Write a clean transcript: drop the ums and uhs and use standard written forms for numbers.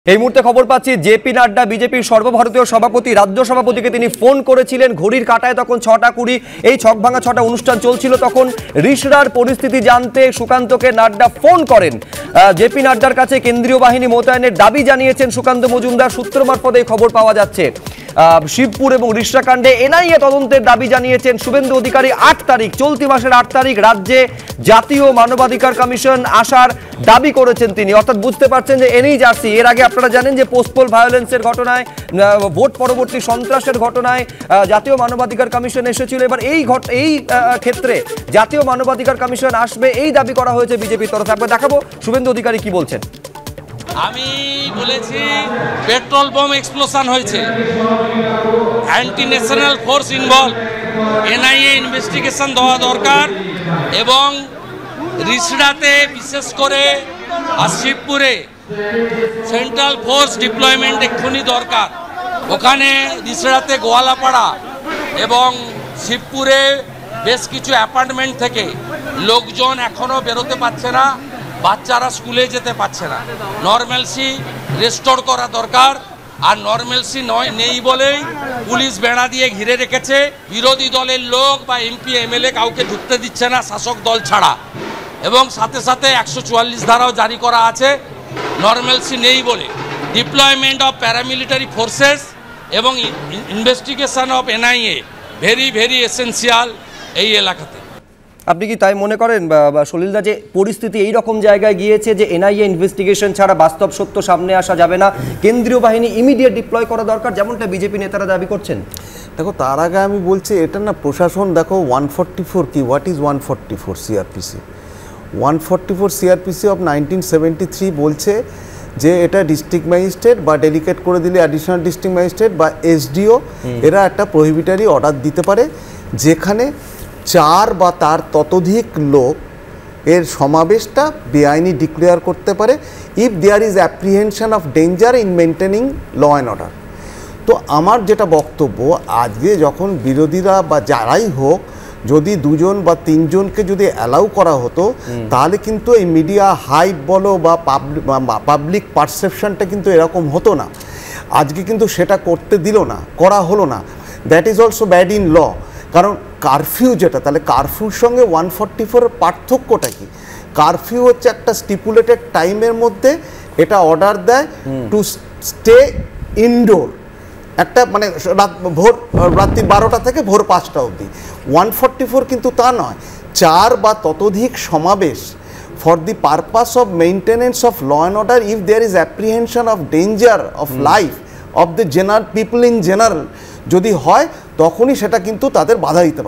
এই মুহূর্তে খবর পাচ্ছি জেপি নাড্ডা বিজেপির সর্বভারতীয় সভাপতি রাজ্য সভাপতিকে তিনি ফোন করেছিলেন। ঘড়ির কাঁটায় তখন 6:20 এই ছকভাঙা 6টা অনুষ্ঠান চলছিল। তখন রিষড়ার পরিস্থিতি জানতে সুকান্তকে নাড্ডা ফোন করেন। জেপি নাড্ডার কাছে কেন্দ্রীয় বাহিনী মোতায়েনের দাবি জানিয়েছেন সুকান্ত মজুমদার। সূত্র মারফত এই খবর পাওয়া যাচ্ছে। শিবপুর এবং রিষড়া কাণ্ডে এনআইএ তদন্তের দাবি জানিয়েছেন শুভেন্দু অধিকারী। 8 তারিখ চলতি মাসের 8 তারিখ রাজ্যে জাতীয় মানবাধিকার কমিশন আসার দাবি করেছেন তিনি। অর্থাৎ বুঝতে পারছেন যে এনএইচআরসি এর আগে আপনারা জানেন যে পোস্টপোল ভায়োলেন্সের ঘটনায়, ভোট পরবর্তী সন্ত্রাসের ঘটনায় জাতীয় মানবাধিকার কমিশন এসেছিল। এবার এই ক্ষেত্রে জাতীয় মানবাধিকার কমিশন আসবে এই দাবি করা হয়েছে বিজেপির তরফে। একবার দেখাবো শুভেন্দু অধিকারী কি বলছেন। আমি বলেছি পেট্রোল বোম এক্সপ্লোশন হয়েছে, anti national force involve, NIA investigation দেওয়া দরকার এবং রিষড়াতে বিশেষ করে আর শিবপুরে সেন্ট্রাল ফোর্স ডিপ্লয়মেন্ট এক্ষুনি দরকার। ওখানে রিষড়াতে গোয়ালাপাড়া এবং শিবপুরে বেশ কিছু অ্যাপার্টমেন্ট থেকে লোকজন এখনও বেরোতে পারছে না, বাচ্চারা স্কুলে যেতে পারছে না। নর্মালসি রেস্টোর করা দরকার। আর নর্মালসি নেই বলেই পুলিশ বেড়া দিয়ে ঘিরে রেখেছে। বিরোধী দলের লোক বা এমপি এমএলএ কাউকে ঢুকতে দিচ্ছে না শাসক দল ছাড়া, এবং সাথে সাথে 144 ধারাও জারি করা আছে নর্মালসি নেই বলে। ডিপ্লয়মেন্ট অফ প্যারামিলিটারি ফোর্সেস এবং investigation of NIA very very essential এই এলাকাতে। আপনি কি তাই মনে করেন সলিলদা যে পরিস্থিতি এই রকম জায়গায় গিয়েছে যে এনআইএ ইনভেস্টিগেশন ছাড়া বাস্তব সত্য সামনে আসা যাবে না, কেন্দ্রীয় বাহিনী ইমিডিয়েট ডিপ্লয় করা দরকার, যেমনটা বিজেপি নেতারা দাবি করছেন? দেখো, তার আগে আমি বলছি এটা না প্রশাসন। দেখো 144 কি, what is 144 CrPC? 144 CrPC of 1973 বলছে যে এটা ডিস্ট্রিক্ট ম্যাজিস্ট্রেট বা ডেলিকেট করে দিলে অ্যাডিশনাল ডিস্ট্রিক্ট ম্যাজিস্ট্রেট বা এসডিও এরা একটা প্রহিবিটারি অর্ডার দিতে পারে যেখানে 4 বা তার ততোধিক লোক এর সমাবেশটা বেআইনি ডিক্লেয়ার করতে পারে if there is apprehension of danger in maintaining law and order. তো আমার যেটা বক্তব্য, আজকে যখন বিরোধীরা বা যারাই হোক যদি 2 জন বা 3 জনকে যদি অ্যালাউ করা হতো তাহলে কিন্তু এই মিডিয়া হাইপ বলো বা পাবলিক পারসেপশনটা কিন্তু এরকম হতো না। আজকে কিন্তু সেটা করতে দিল না, করা হলো না। That is also bad in law. কারণ কারফিউ যেটা, তাহলে কারফিউর সঙ্গে 144 এর পার্থক্যটা কি? কারফিউ হচ্ছে একটা স্টিপুলেটেড টাইমের মধ্যে এটা অর্ডার দেয় টু স্টে ইনডোর, একটা মানে রাত্রি 12টা থেকে ভোর 5টা অবধি। 144 কিন্তু তা নয়। 4 বা ততোধিক সমাবেশ for the purpose of maintenance of law and order if there is apprehension of danger of life of the general people in general যদি হয় তখনই সেটা কিন্তু তাদের বাধা দিতে পারে।